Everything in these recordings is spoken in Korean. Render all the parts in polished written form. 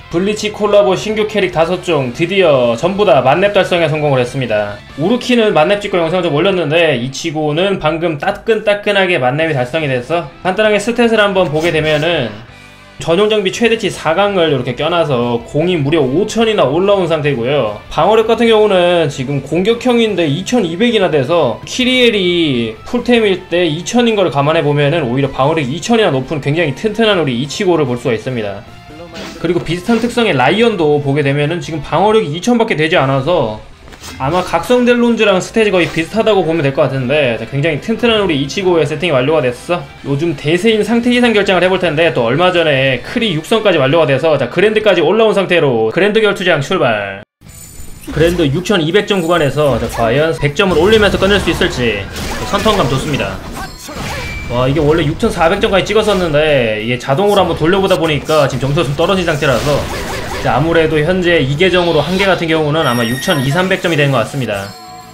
블리치 콜라보 신규 캐릭 5종 드디어 전부다 만렙 달성에 성공을 했습니다. 우루키는 만렙 찍고 영상을 좀 올렸는데 이치고는 방금 따끈따끈하게 만렙이 달성이 됐어. 간단하게 스탯을 한번 보게 되면은 전용 장비 최대치 4강을 이렇게 껴놔서 공이 무려 5000이나 올라온 상태고요. 방어력 같은 경우는 지금 공격형인데 2200이나 돼서 키리엘이 풀템일 때 2000인 걸 감안해 보면은 오히려 방어력 2000이나 높은 굉장히 튼튼한 우리 이치고를 볼 수가 있습니다. 그리고 비슷한 특성의 라이언도 보게 되면은 지금 방어력이 2000밖에 되지 않아서 아마 각성 델론즈랑 스탯이 거의 비슷하다고 보면 될 것 같은데 굉장히 튼튼한 우리 이치고의 세팅이 완료가 됐어. 요즘 대세인 상태 이상 결정을 해볼 텐데 또 얼마 전에 크리 육성까지 완료가 돼서 자 그랜드까지 올라온 상태로 그랜드 결투장 출발. 그랜드 6200점 구간에서 자 과연 100점을 올리면서 끊을 수 있을지 선턴감 좋습니다. 와 이게 원래 6400점까지 찍었었는데 이게 자동으로 한번 돌려보다 보니까 지금 점수가 좀 떨어진 상태라서 아무래도 현재 이 계정으로 한 개 같은 경우는 아마 6200~300점이 되는 것 같습니다.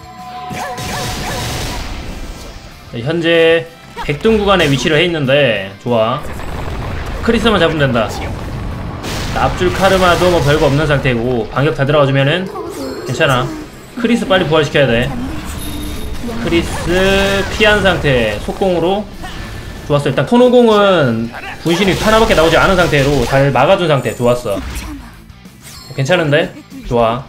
현재 100등 구간에 위치를 해 있는데 좋아. 크리스만 잡으면 된다. 앞줄 카르마도 뭐 별거 없는 상태고 방역 다 들어가주면은 괜찮아. 크리스 빨리 부활시켜야 돼. 크리스 피한 상태 속공으로 좋았어. 일단 토노공은 분신이 하나밖에 나오지 않은 상태로 잘 막아준 상태. 좋았어. 괜찮은데? 좋아.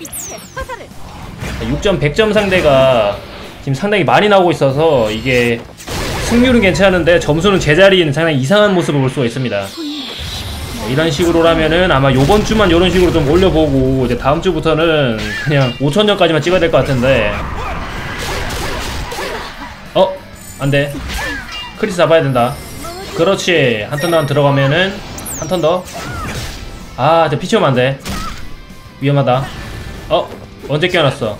6점 100점 상대가 지금 상당히 많이 나오고 있어서 이게 승률은 괜찮은데 점수는 제자리인 상당히 이상한 모습을 볼 수가 있습니다. 이런 식으로라면은 아마 요번 주만 이런 식으로 좀 올려보고 이제 다음 주부터는 그냥 5000점까지만 찍어야 될 것 같은데 안돼. 크리스 잡아야 된다. 그렇지. 한 턴 더 들어가면은 한 턴 더. 아, 저 피치오면 안돼. 위험하다. 언제 깨어났어?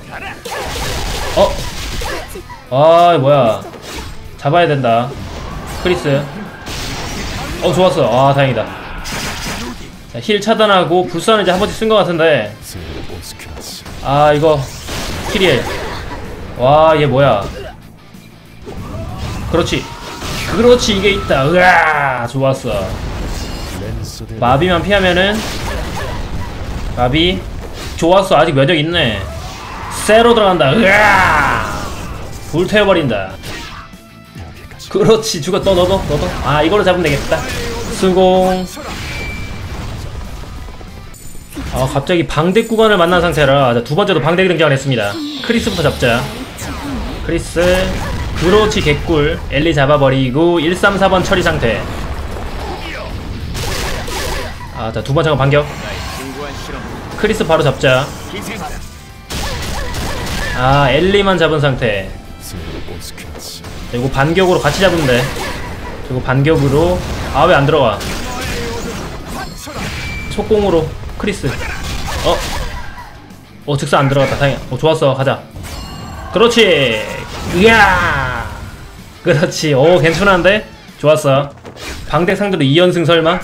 아, 뭐야. 잡아야 된다. 크리스. 좋았어. 아, 다행이다. 자, 힐 차단하고 불사는 이제 한 번씩 쓴 것 같은데. 아, 이거. 키리엘. 와, 얘 뭐야. 그렇지. 그렇지, 이게 있다. 으아! 좋았어. 마비만 피하면은 마비 좋았어. 아직 면역 있네. 세로 들어간다. 으아! 불태워버린다. 그렇지. 죽었어. 너도 아 이걸로 잡으면 되겠다. 수공. 갑자기 방대 구간을 만난 상태라 두 번째도 방대기 등장을 했습니다. 크리스부터 잡자. 크리스. 그렇지. 개꿀. 엘리 잡아버리고 134번 처리 상태. 자, 두 번째가 반격. 크리스 바로 잡자. 엘리만 잡은 상태. 이거 반격으로 같이 잡으면 돼. 그리고 반격으로. 왜 안 들어가? 속공으로. 크리스. 즉사 안 들어갔다. 다행이야. 좋았어. 가자. 그렇지. 이야. 그렇지. 괜찮은데? 좋았어. 방대 상대로 2연승 설마?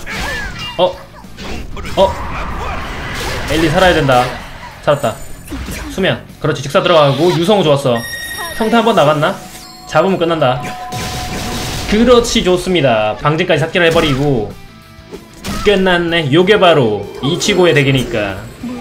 엘리 살아야 된다. 살았다. 수면. 그렇지. 직사 들어가고 유성우 좋았어. 평타 한번 나갔나? 잡으면 끝난다. 그렇지. 좋습니다. 방진까지 삭제를 해버리고 끝났네. 요게 바로 이치고의 덱이니까.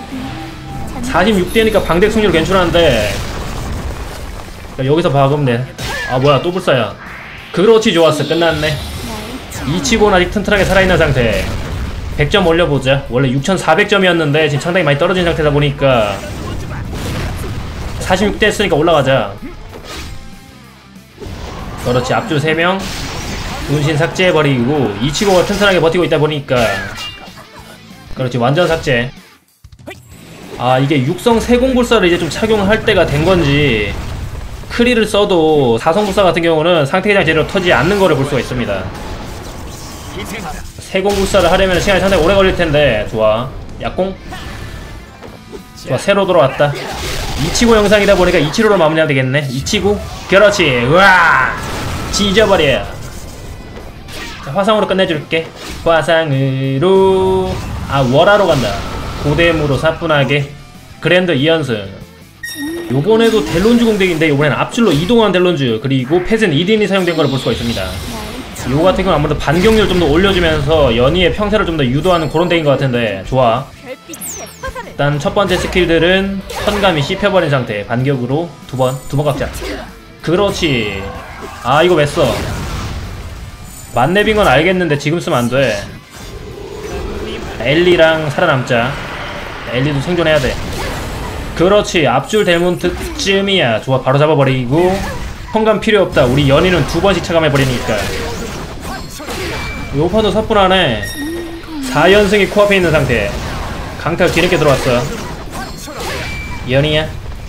46대니까 방대 승률 괜찮은데 여기서 박으면 돼. 뭐야 또 불사야. 그렇지. 좋았어. 끝났네. 이치고는 아직 튼튼하게 살아있는 상태. 100점 올려보자. 원래 6400점이었는데 지금 상당히 많이 떨어진 상태다 보니까 46대 했으니까 올라가자. 그렇지. 앞줄 3명 분신 삭제해버리고 이치고가 튼튼하게 버티고 있다 보니까 그렇지. 완전 삭제. 이게 육성 세공불사를 이제 좀 착용할 때가 된건지 크리를 써도 사성불사 같은 경우는 상태계장 제대로 터지지 않는 거를 볼 수가 있습니다. 세공불사를 하려면 시간이 상당히 오래 걸릴텐데. 좋아. 약공. 좋아. 새로 돌아왔다. 이치고 영상이다 보니까 이치로로 마무리하면 되겠네. 이치고. 그렇지. 으아! 찢어버려. 자, 화상으로 끝내줄게. 화상으로. 월화로 간다. 고뎀으로 사뿐하게. 그랜드 2연승. 요번에도 델론즈 공덱인데 요번에는 앞줄로 이동한 델론즈 그리고 펫은 1인이 사용된 걸 볼 수가 있습니다. 요거 같은 경우는 아무래도 반격률 좀 더 올려주면서 연희의 평타를 좀 더 유도하는 그런 덱인 것 같은데 좋아. 일단 첫 번째 스킬들은 천감이 씹혀버린 상태. 반격으로 두 번 깎자. 그렇지. 아 이거 왜 써? 만렙인 건 알겠는데 지금 쓰면 안 돼. 엘리랑 살아남자. 엘리도 생존해야 돼. 그렇지. 앞줄 델몬트쯤이야. 좋아. 바로 잡아버리고. 성감 필요 없다. 우리 연희는 두 번씩 차감해버리니까. 요파도 사뿐하네. 4연승이 코앞에 있는 상태. 강탈 뒤늦게 들어왔어. 연희야.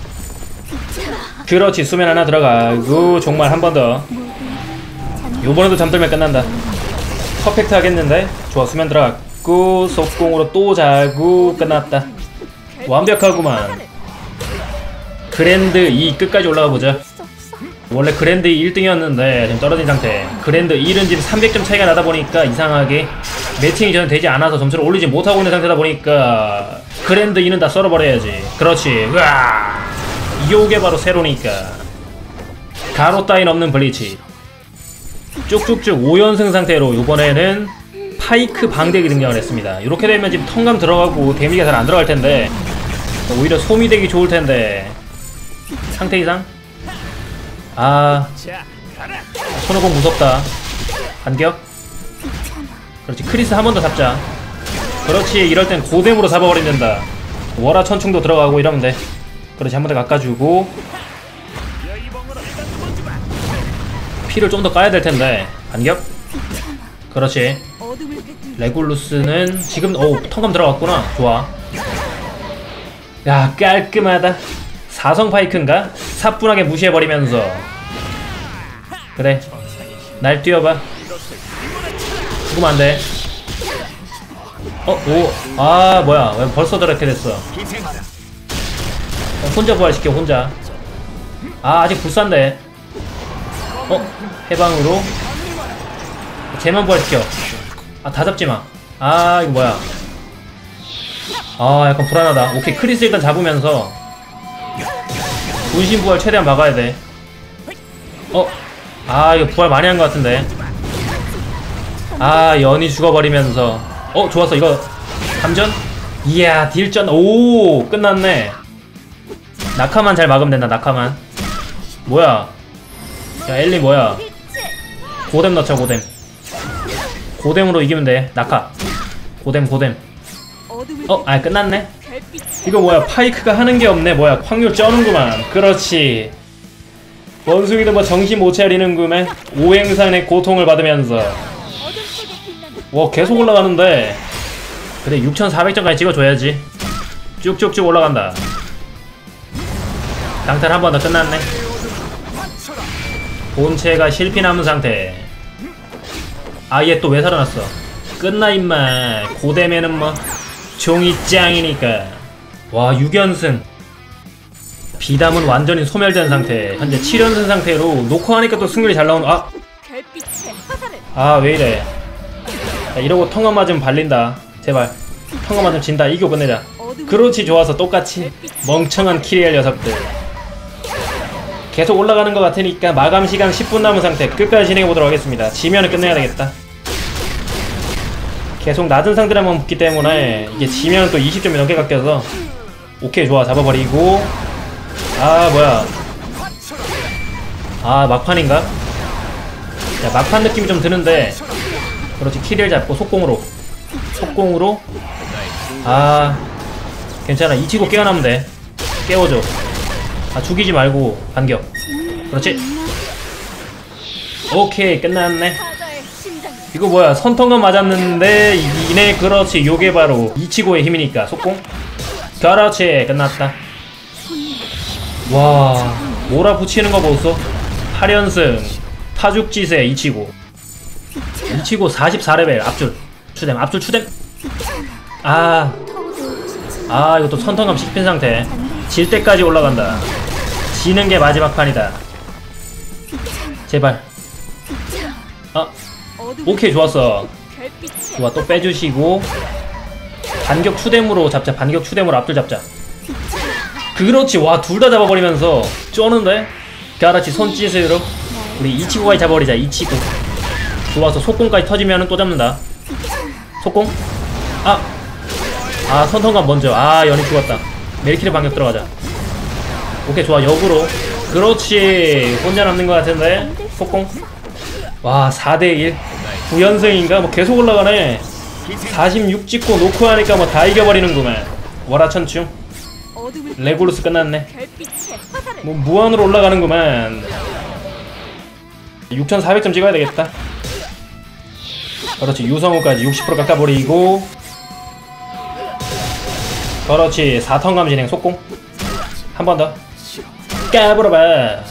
그렇지. 수면 하나 들어가고 종말 한 번 더. 요번에도 잠들면 끝난다. 퍼펙트 하겠는데? 좋아. 수면 들어갔고 속공으로 또 자고 끝났다. 완벽하구만. 그랜드 2 끝까지 올라가보자. 원래 그랜드 1등이었는데 지금 떨어진 상태. 그랜드 1은 지금 300점 차이가 나다 보니까 이상하게 매칭이 전혀 되지 않아서 점수를 올리지 못하고 있는 상태다 보니까 그랜드 2는 다 썰어버려야지. 그렇지. 으아! 요게 바로 세로니까. 가로 따윈 없는 블리치. 쭉쭉쭉 5연승 상태로 이번에는 파이크 방덱이 등장을 했습니다. 이렇게 되면 지금 턴감 들어가고 데미지가 잘 안 들어갈 텐데 오히려 소미덱이 좋을 텐데. 상태 이상? 아, 손오공 무섭다. 반격. 그렇지. 크리스 한 번 더 잡자. 그렇지. 이럴 땐 고뎀으로 잡아버리면 된다. 월화 천충도 들어가고 이러면 돼. 그렇지. 한 번 더 깎아주고 피를 좀 더 까야 될 텐데. 반격. 그렇지. 레굴루스는 지금 턴감 들어갔구나. 좋아. 야, 깔끔하다. 사성 파이크인가? 사뿐하게 무시해버리면서. 그래. 날 뛰어봐. 죽으면 안돼. 아 뭐야. 왜 벌써 저렇게 됐어. 혼자 부활시켜. 혼자. 아 아직 불싼데. 해방으로 쟤만 부활시켜. 아 다 잡지마. 아 이거 뭐야. 아 약간 불안하다. 오케이. 크리스 일단 잡으면서 분신 부활 최대한 막아야 돼. 아 이거 부활 많이 한 것 같은데. 아 연이 죽어버리면서. 좋았어. 이거 감전? 이야 딜전. 오 끝났네. 낙하만 잘 막으면 된다. 낙하만. 뭐야. 야 엘리 뭐야. 고뎀 넣자. 고뎀으로 이기면 돼. 낙하. 고뎀. 아 끝났네. 이거 뭐야. 파이크가 하는 게 없네. 뭐야. 확률 쩌는구만. 그렇지. 원숭이도 뭐 정신 못 차리는구만. 오행산의 고통을 받으면서. 와 계속 올라가는데. 그래 6400점까지 찍어줘야지. 쭉쭉쭉 올라간다. 강탈 한 번 더 끝났네. 본체가 실피 남은 상태. 아 얘 또 왜 살아났어. 끝나 임마. 고뎀에는 뭐 종이 짱이니까. 와 6연승. 비담은 완전히 소멸된 상태. 현재 7연승 상태로 놓고 하니까 또 승률이 잘 나오는. 아 왜이래. 이러고 턴감 맞으면 발린다. 제발 턴감 맞으면 진다. 이겨 끝내자. 그렇지. 좋아서 똑같이. 멍청한 키리엘 녀석들. 계속 올라가는 것 같으니까 마감 시간 10분 남은 상태. 끝까지 진행해보도록 하겠습니다. 지면은 끝내야 되겠다. 계속 낮은 상대랑만 붙기 때문에 이게 지면은 또 20점이 넘게 깎여서. 오케이 좋아. 잡아버리고. 아 뭐야. 아 막판인가? 야 막판 느낌이 좀 드는데. 그렇지. 키를 잡고 속공으로. 아 괜찮아. 이치고 깨어나면 돼. 깨워줘. 아 죽이지 말고 반격. 그렇지. 오케이 끝났네. 이거 뭐야. 선턴건 맞았는데 이네. 그렇지. 요게 바로 이치고의 힘이니까. 속공. 그렇지. 끝났다. 와 몰아붙이는 거 보소. 8연승 파죽지세 이치고 44레벨. 앞줄 추뎀. 아 이것도 선턴감 씹힌 상태. 질 때까지 올라간다. 지는 게 마지막 판이다. 제발. 오케이 좋았어. 좋아. 또 빼주시고 반격 추뎀으로 잡자. 반격 추뎀으로 앞줄 잡자. 그렇지. 와 둘 다 잡아버리면서 쩌는데. 그렇지. 손짓으로 우리 이치고가 잡아버리자. 이치고. 좋아서 속공까지 터지면은 또 잡는다. 속공. 선턴감 먼저. 연이 죽었다. 메리키르 반격 들어가자. 오케이, 좋아. 역으로. 그렇지. 혼자 남는 것 같은데. 속공. 와, 4대1 9연승인가? 뭐 계속 올라가네. 46 찍고 놓고 하니까 뭐 다 이겨버리는구만. 월화천충. 레고루스 끝났네. 뭐 무한으로 올라가는구만. 6400점 찍어야 되겠다. 그렇지. 유성우까지 60% 깎아버리고. 그렇지. 4턴감 진행. 속공. 한 번 더 까불어봐.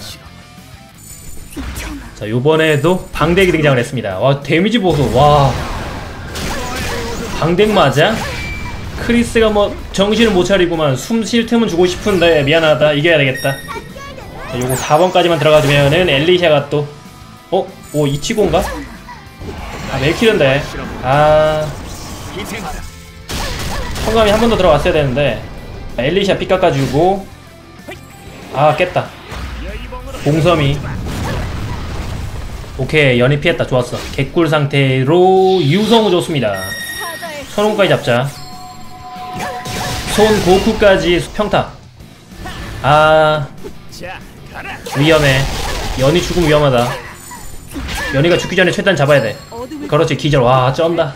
자, 요번에도 방덱이 등장을 했습니다. 와, 데미지 보소. 와, 방덱 맞아? 크리스가 뭐 정신을 못 차리구만. 숨 쉴 틈은 주고 싶은데 미안하다. 이겨야 되겠다. 자, 요거 4번까지만 들어가주면은 엘리샤가 또 이치고인가? 멜키르인데. 성감이 한 번 더 들어갔어야 되는데. 엘리샤 피 깎아주고. 깼다. 공섬이. 오케이, 연이 피했다. 좋았어. 개꿀 상태로 유성우 좋습니다. 손홍까지 잡자. 손 고쿠까지 평타. 위험해. 연이 죽으면 위험하다. 연이가 죽기 전에 최대한 잡아야 돼. 그렇지. 기절. 와, 쩐다.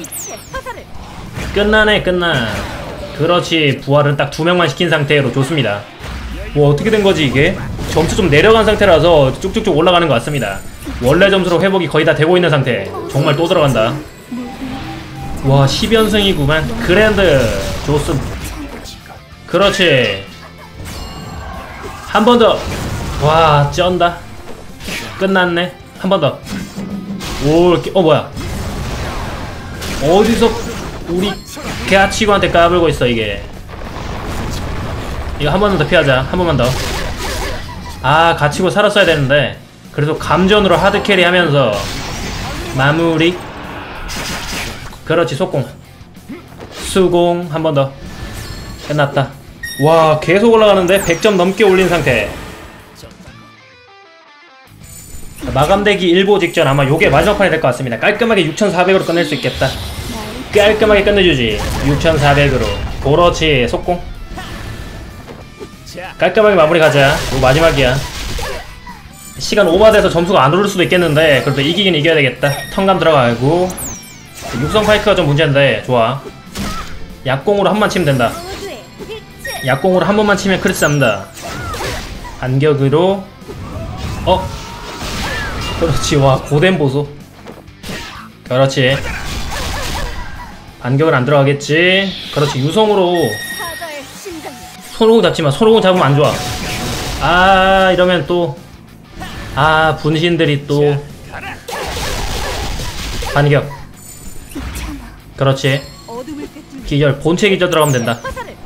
끝나네. 끝나. 그렇지. 부활은 딱 2명만 시킨 상태로 좋습니다. 뭐 어떻게 된 거지 이게? 점수 좀 내려간 상태라서 쭉쭉쭉 올라가는 것 같습니다. 원래 점수로 회복이 거의 다 되고 있는 상태. 정말 또 들어간다. 와, 10연승이구만. 그랜드 좋습. 그렇지. 한 번 더. 와, 쩐다. 끝났네. 한 번 더. 뭐야? 어디서 우리 개아치고한테 까불고 있어 이게. 이거 한 번 더 피하자. 한 번만 더. 갇히고 살았어야 되는데. 그래도 감전으로 하드캐리 하면서 마무리. 그렇지. 속공. 수공. 한 번 더. 끝났다. 와, 계속 올라가는데 100점 넘게 올린 상태. 마감되기 일보 직전 아마 요게 마지막 판이 될 것 같습니다. 깔끔하게 6400으로 끝낼 수 있겠다. 깔끔하게 끝내주지. 6400으로. 그렇지. 속공. 깔끔하게 마무리 가자. 이거 마지막이야. 시간 오버돼서 점수가 안 오를 수도 있겠는데 그래도 이기긴 이겨야 되겠다. 턴감 들어가고. 육성 파이크가 좀 문제인데 좋아. 약공으로 한 번 치면 된다. 약공으로 한 번만 치면 크리스 잡는다. 반격으로. 그렇지. 와, 고된 보소. 그렇지. 반격은 안 들어가겠지. 그렇지. 유성으로. 손오공 잡지마. 손오공 잡으면 안 좋아. 이러면 또 분신들이 또 반격. 그렇지. 기절. 본체 기절 들어가면 된다.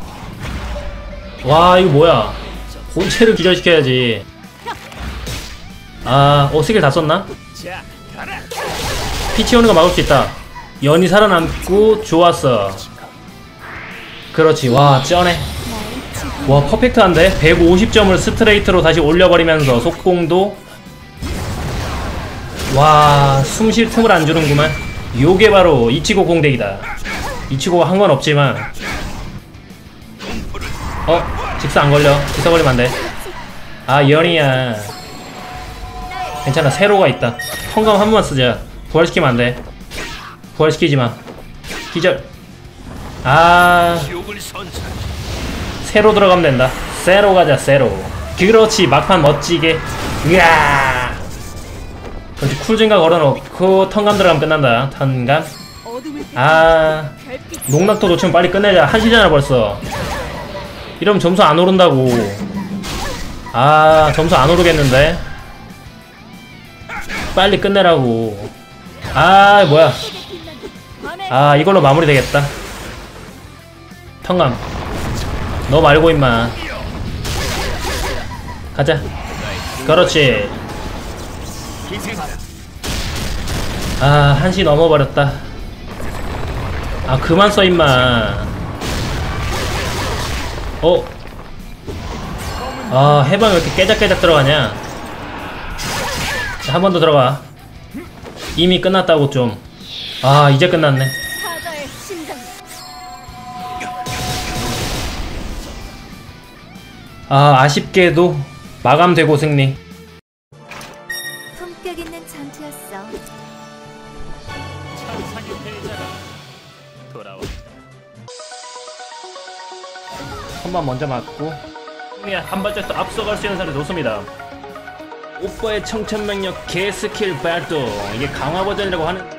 와, 이거 뭐야. 본체를 기절시켜야지. 스킬 다 썼나? 피 채우는 거 막을 수 있다. 연이 살아남고 좋았어. 그렇지. 와, 쩌네. 와, 퍼펙트한데? 150점을 스트레이트로 다시 올려버리면서 속공도. 와, 숨쉴 틈을 안 주는구만. 요게 바로 이치고 공덱이다. 이치고가 한 건 없지만. 직사 안 걸려. 직사 걸리면 안 돼. 연이야. 괜찮아. 세로가 있다. 턴감 한 번만 쓰자. 부활시키면 안 돼. 부활시키지 마. 기절. 세로 들어가면 된다. 세로 가자. 세로. 그렇지. 막판 멋지게. 으아. 그렇지. 쿨증가 걸어놓고 턴감 들어가면 끝난다. 턴감. 농락도 놓치면 빨리 끝내자. 1시잖아 벌써. 이러면 점수 안 오른다고. 점수 안 오르겠는데. 빨리 끝내라고. 뭐야. 이걸로 마무리 되겠다. 턴감. 너 말고 임마. 가자. 그렇지. 1시 넘어버렸다. 그만 써 임마. 해방 왜 이렇게 깨작깨작 들어가냐. 한 번 더 들어가. 이미 끝났다고 좀. 아, 이제 끝났네. 사자의 심장. 아, 아쉽게도 마감되고 승리. 품격 있는 전투였어. 천상의 패자가 돌아와. 한번 먼저 맞고 한 발짝 더 앞서갈 수 있는 사람이 좋습니다. 오빠의 청천명력 개스킬 발동. 이게 강화 버전이라고 하는